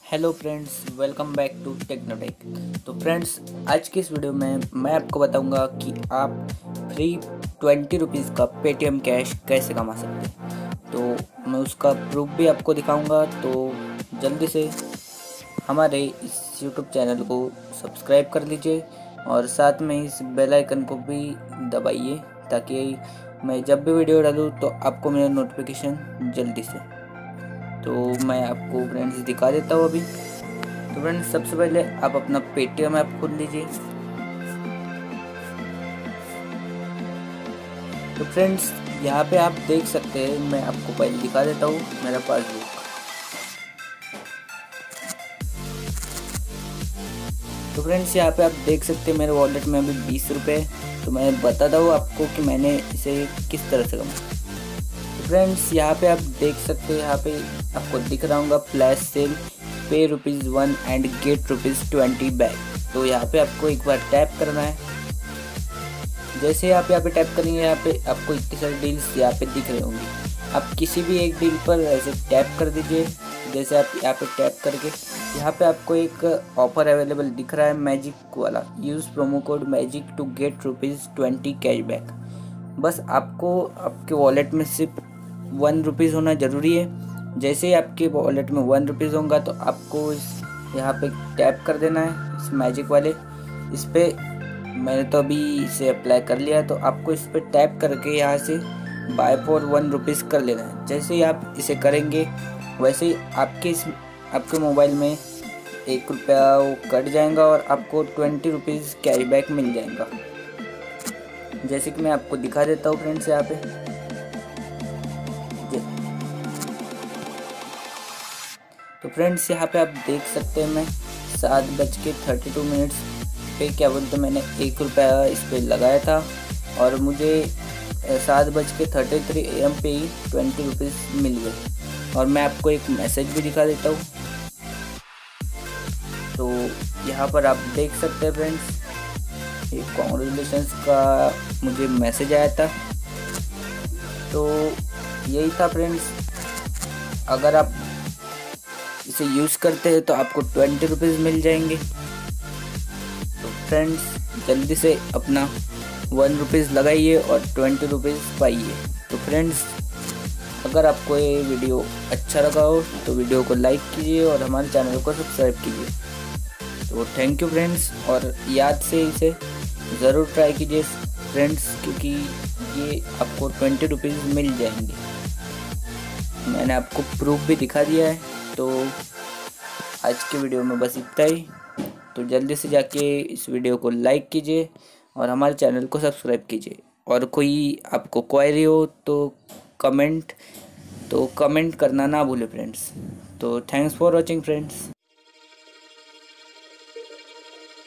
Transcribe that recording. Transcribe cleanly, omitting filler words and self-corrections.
Hello friends, welcome back to Technotech. तो friends, आज की इस वीडियो में मैं आपको बताऊंगा कि आप फ्री 20 रुपीज़ का पेटीएम कैश कैसे कमा सकते हैं। तो मैं उसका प्रूफ भी आपको दिखाऊंगा। तो जल्दी से हमारे इस यूट्यूब चैनल को सब्सक्राइब कर लीजिए और साथ में इस बेल आइकन को भी दबाइए ताकि मैं जब भी वीडियो डालूँ तो आपको मेरा नोटिफिकेशन जल्दी से। तो मैं आपको फ्रेंड्स दिखा देता हूँ अभी। तो फ्रेंड्स, सबसे पहले आप अपना पेटीएम ऐप खोल लीजिए। तो फ्रेंड्स, यहाँ पे आप देख सकते हैं, मैं आपको पहले दिखा देता हूँ मेरा पासबुक। तो फ्रेंड्स, यहाँ पे आप देख सकते हैं मेरे वॉलेट में अभी 20 रुपये। तो मैं बताता हूँ आपको कि मैंने इसे किस तरह से कमाया। तो फ्रेंड्स, यहाँ पे आप देख सकते हैं, यहाँ पे आपको दिख रहा होगा फ्लैश सेल पे ₹1 एंड गेट ₹20 बैक। तो यहाँ पे आपको एक बार टैप करना है। जैसे आप यहाँ पे टैप करेंगे, यहाँ पे आपको इतनी सारी डील्स यहाँ पे दिख रही होंगी। आप किसी भी एक डील पर ऐसे टैप कर दीजिए। जैसे आप यहाँ पे टैप करके यहाँ पे आपको एक ऑफर अवेलेबल दिख रहा है, मैजिक वाला। Use promo code magic to get ₹20 cashback. बस आपको आपके वॉलेट में सिर्फ ₹1 होना ज़रूरी है। जैसे ही आपके वॉलेट में ₹1 होगा तो आपको इस यहाँ पे टैप कर देना है, इस मैजिक वाले इस पर। मैंने तो अभी इसे अप्लाई कर लिया है। तो आपको इस पर टैप करके यहाँ से बाय फॉर ₹1 कर लेना है। जैसे ही आप इसे करेंगे वैसे ही आपके मोबाइल में ₹1 वो कट जाएगा और आपको 20 रुपीज़ कैशबैक मिल जाएगा। जैसे कि मैं आपको दिखा देता हूँ फ्रेंड्स यहाँ पे। तो फ्रेंड्स, यहाँ पे आप देख सकते हैं मैं 7:32 पे क्या बोलते मैंने ₹1 इस पर लगाया था और मुझे 7:33 AM पे ही 20 रुपीज़ मिल गए। और मैं आपको एक मैसेज भी दिखा देता हूँ। तो यहाँ पर आप देख सकते हैं फ्रेंड्स, ये कॉन्ग्रेचुलेशंस का मुझे मैसेज आया था। तो यही था फ्रेंड्स। अगर आप इसे यूज़ करते हैं तो आपको 20 रुपीज़ मिल जाएंगे। तो फ्रेंड्स, जल्दी से अपना ₹1 लगाइए और 20 रुपीज़ पाइए। तो फ्रेंड्स, अगर आपको ये वीडियो अच्छा लगा हो तो वीडियो को लाइक कीजिए और हमारे चैनल को सब्सक्राइब कीजिए। तो थैंक यू फ्रेंड्स, और याद से इसे ज़रूर ट्राई कीजिए फ्रेंड्स, क्योंकि ये आपको 20 रुपीज़ मिल जाएंगे। मैंने आपको प्रूफ भी दिखा दिया है। तो आज के वीडियो में बस इतना ही। तो जल्दी से जाके इस वीडियो को लाइक कीजिए और हमारे चैनल को सब्सक्राइब कीजिए। और कोई आपको क्वेरी हो तो कमेंट करना ना भूले फ्रेंड्स। तो थैंक्स फॉर वॉचिंग फ्रेंड्स।